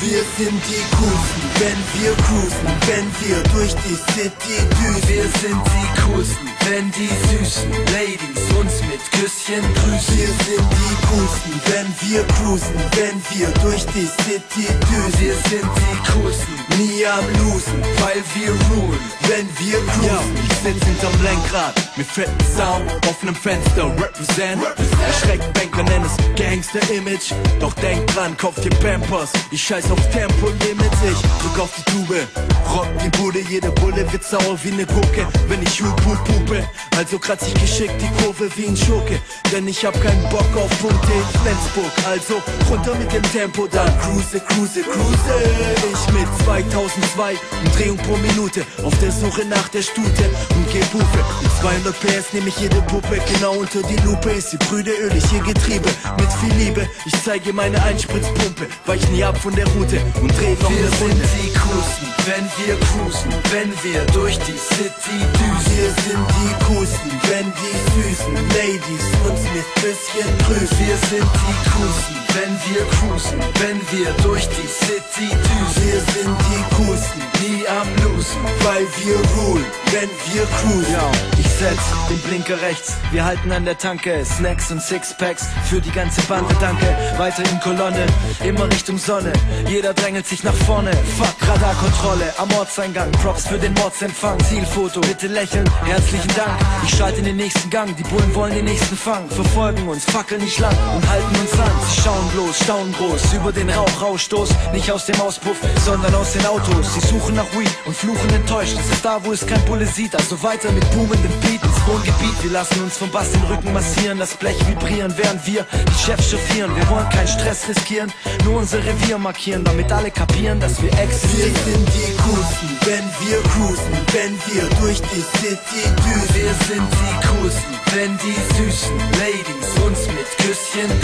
Wir sind die Coolsten, wenn wir cruisen, wenn wir durch die City düsen. Wir sind die Coolsten, wenn die süßen Ladies uns mit Küsschen grüßen. Wir sind die Coolsten, wenn wir cruisen, wenn wir durch die City düsen. Wir sind die Coolsten, Nie am Losen, weil wir ruhen. wenn wir cruisen. Ich sitz hinterm Lenkrad, mit fetten Sound, offenem Fenster, represent. Erschreckt Banker, nenn es Gangster-Image. Doch denk dran, kauf dir Pampers. Ich scheiß auf Tempolimit, ich drück auf die Tube, rock die Bude. Jede Bulle wird sauer wie ne Gurke, wenn ich hupe. Also kratz ich geschickt die Kurve wie ein Schurke. Denn ich hab keinen Bock auf Punkte in Flensburg. Also runter mit dem Tempo, dann cruise. Ich mit 2002, Umdrehung pro Minute, auf der Suche nach der Stute und geb Hufe. Mit 200 PS nehm ich jede Puppe, genau unter die Lupe. Ist die Brüder ölig, ihr Getriebe, mit viel Liebe. Ich zeige meine Einspritzpumpe, weich nie ab von der Route und dreh noch Wir eine sind Runde. die Coolsten, wenn wir cruisen, wenn wir durch die City düsen. Wir sind die Coolsten, wenn die süßen Ladies uns mit Küsschen grüßen. Wir sind die Coolsten, wenn wir cruisen, wenn wir durch die City düsen. Wir sind die Coolsten, Nie am Losen, weil wir ruhen, wenn wir cruisen. ja, ich setz den Blinker rechts, wir halten an der Tanke. Snacks und Sixpacks für die ganze Bande, danke. Weiter in Kolonne, immer Richtung Sonne. Jeder drängelt sich nach vorne, fuck, Radarkontrolle am Ortseingang. Props für den Mordsempfang, Zielfoto, bitte lächeln, herzlichen Dank. Ich schalte in den nächsten Gang, die Bullen wollen den nächsten fangen. Verfolgen uns, fackeln nicht lang und halten uns an. Sie schauen bloß, staunen groß, über den Rauchstoß. Nicht aus dem Auspuff, sondern aus den Autos. Sie suchen nach Weed und fluchen enttäuscht. Es ist da, wo es kein Bulle sieht, also weiter mit boomendem Beat ins Wohngebiet. Wir lassen uns vom Bass den Rücken massieren, das Blech vibrieren, während wir die Chefs chauffieren. Wir wollen keinen Stress riskieren, nur unser Revier markieren, damit alle kapieren, dass wir Wir existieren. sind die Coolsten, wenn wir cruisen, wenn wir durch die City düsen. Wir sind die Coolsten, wenn die süßen Ladies uns mit Küsschen